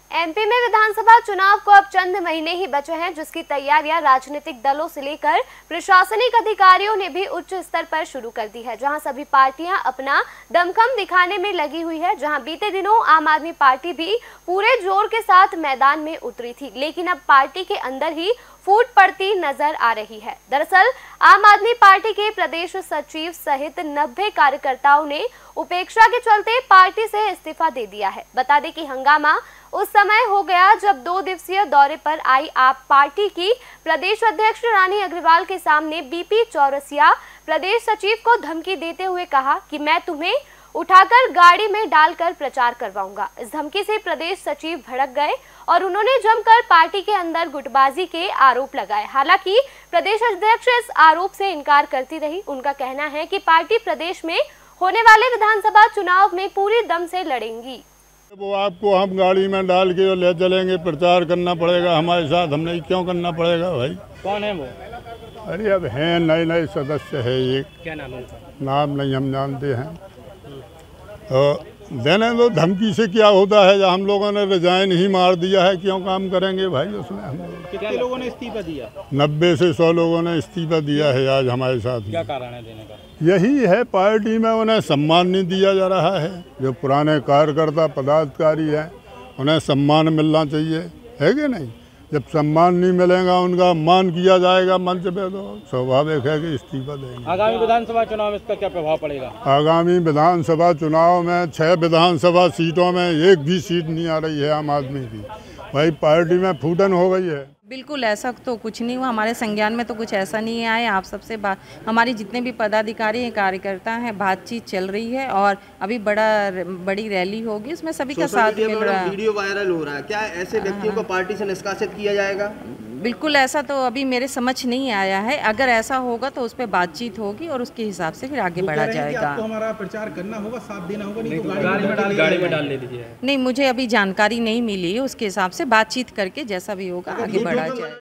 MP में विधानसभा चुनाव को अब चंद महीने ही बचे हैं, जिसकी तैयारियां राजनीतिक दलों से लेकर प्रशासनिक अधिकारियों ने भी उच्च स्तर पर शुरू कर दी है, जहां सभी पार्टियां अपना दमखम दिखाने में लगी हुई है। जहां बीते दिनों आम आदमी पार्टी भी पूरे जोर के साथ मैदान में उतरी थी, लेकिन अब पार्टी के अंदर ही फूट पड़ती नजर आ रही है। दरअसल आम आदमी पार्टी के प्रदेश सचिव सहित 90 कार्यकर्ताओं ने उपेक्षा के चलते पार्टी से इस्तीफा दे दिया है। बता दें कि हंगामा उस समय हो गया जब 2 दिवसीय दौरे पर आई आप पार्टी की प्रदेश अध्यक्ष रानी अग्रवाल के सामने बीपी चौरसिया प्रदेश सचिव को धमकी देते हुए कहा कि मैं तुम्हें उठाकर गाड़ी में डालकर प्रचार करवाऊंगा। इस धमकी से प्रदेश सचिव भड़क गए और उन्होंने जमकर पार्टी के अंदर गुटबाजी के आरोप लगाए। हालांकि प्रदेश अध्यक्ष इस आरोप से इनकार करती रही। उनका कहना है कि पार्टी प्रदेश में होने वाले विधानसभा चुनाव में पूरी दम से लड़ेंगी। वो आपको हम गाड़ी में डाल के ले चलेंगे, प्रचार करना पड़ेगा हमारे साथ। हमने क्यों करना पड़ेगा भाई? कौन है वो? अरे अब हैं नए सदस्य है। ये क्या नाम है? नाम नहीं हम जानते हैं। देने दो, धमकी से क्या होता है? जब हम लोगों ने रिजाइन ही मार दिया है, क्यों काम करेंगे भाई उसमें? हम कितने लोगों ने इस्तीफा दिया? 90 से 100 लोगों ने इस्तीफा दिया है आज हमारे साथ। क्या कारण है देने का? यही है, पार्टी में उन्हें सम्मान नहीं दिया जा रहा है। जो पुराने कार्यकर्ता पदाधिकारी हैं उन्हें सम्मान मिलना चाहिए, है कि नहीं? जब सम्मान नहीं मिलेगा, उनका मान किया जाएगा मंच पे, तो स्वाभाविक है कि इस्तीफा देंगे। आगामी विधानसभा चुनाव में इसका क्या प्रभाव पड़ेगा? आगामी विधानसभा चुनाव में 6 विधानसभा सीटों में एक भी सीट नहीं आ रही है आम आदमी की। भाई पार्टी में फूटन हो गई है। बिल्कुल ऐसा तो कुछ नहीं हुआ, हमारे संज्ञान में तो कुछ ऐसा नहीं आया। आप सबसे हमारी जितने भी पदाधिकारी हैं, कार्यकर्ता हैं, बातचीत चल रही है और अभी बड़ी रैली होगी, उसमें सभी का साथ मिल रहा है। वीडियो वायरल हो रहा है, क्या ऐसे व्यक्तियों को पार्टी से निष्कासित किया जाएगा? बिल्कुल ऐसा तो अभी मेरे समझ नहीं आया है। अगर ऐसा होगा तो उस पर बातचीत होगी और उसके हिसाब से फिर आगे बढ़ा जाएगा। आपको हमारा प्रचार करना होगा, साथ देना होगा, नहीं तो गाड़ी में डाल ले दीजिए। नहीं, मुझे अभी जानकारी नहीं मिली, उसके हिसाब से बातचीत करके जैसा भी होगा आगे बढ़ा जाए।